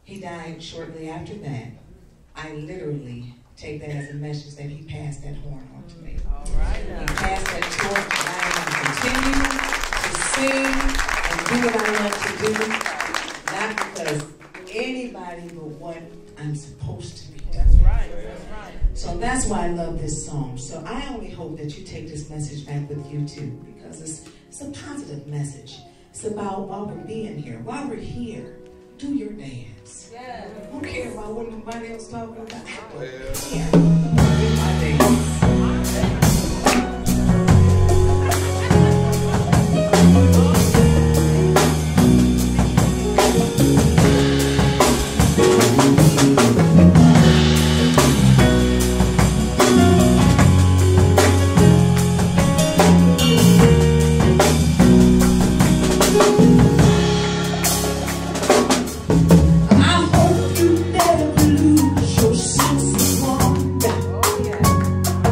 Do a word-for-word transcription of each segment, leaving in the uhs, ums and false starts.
he died shortly after that, I literally take that as a message that he passed that horn on to me. All right. He passed that torch, and I am going to continue to sing and do what I love to do, not because anybody but what I'm supposed to be doing. That's right. That's right. So that's why I love this song. So I only hope that you take this message back with you too, because it's, it's a positive message. It's about while we're being here, while we're here, do your dance. Yeah. I don't care about what nobody else talking about. Well. Yeah. Do my dance. I hope you never lose your sense of wonder.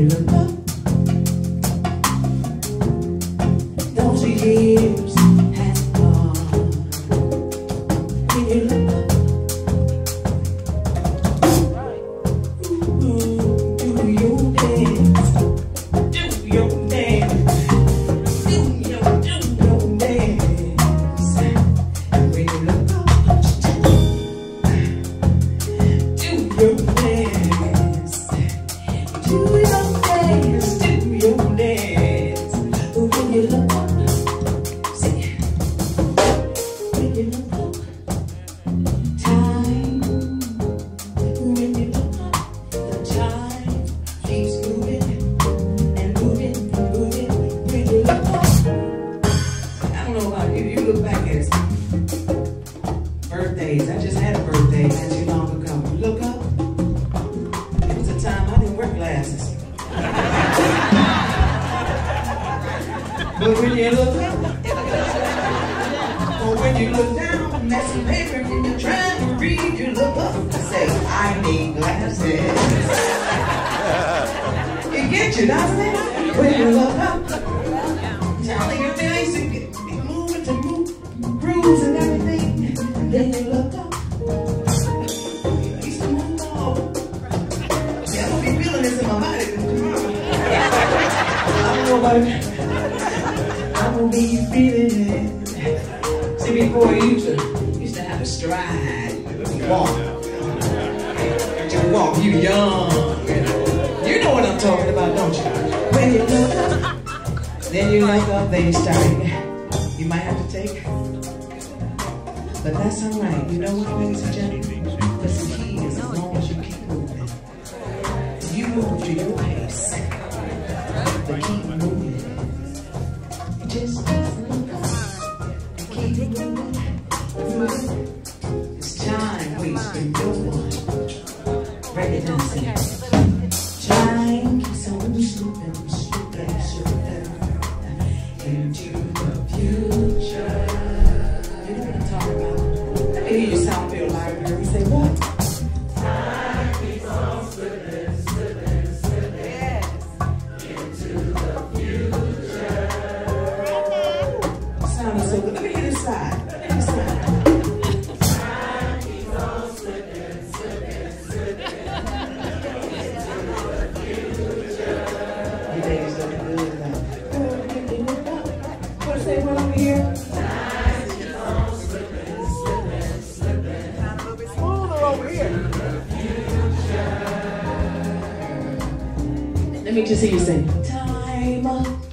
you look up, those years have gone. When you look up, ooh, do your dance, do your dance, do your, do your dance. And when you look up, do your dance, do your dance, do your dance. When you look up, see, when you look up, time. When you look up, the time keeps moving and moving and moving. When you look up, I don't know about you, you look back at birthdays. I just had a birthday not too long ago. You look up, it was a time I didn't wear glasses. But when you look up, or when you look down, that's some paper and you're trying to read, you look up and say, I need glasses. It gets you, doesn't it? When you look up, telling your face to get moving to move, bruise and everything. And then you look up. Used to move on. See, I'm gonna be feeling this in my body tomorrow. I don't know about it. I'm gonna be feeling it. See, before you used to, used to have a stride, you walk. You walk, you young. You know what I'm talking about, don't you? When you look up, then you look up, then you start. You might have to take, but that's all right. You know what, ladies and gentlemen? That's the key is as long as you keep moving. You move to your pace, but keep moving. You just look up, keep moving, moving. It's time wasting no one. Recognize it. Time keeps on slipping, slipping, slipping into the future. You know what I'm talking about? Let me hear your Southfield library. Say what? Time keeps on slipping, slipping, slipping into the future. Sounding so good. Let me hear this side. Let me hear this side. Time keeps on slipping, slipping, slipping into the future. You ladies looking good now. Oh, give me look up. What say what over here? Time keeps on slipping, slipping, slipping. Smoother over here. Let me just hear you say, time up.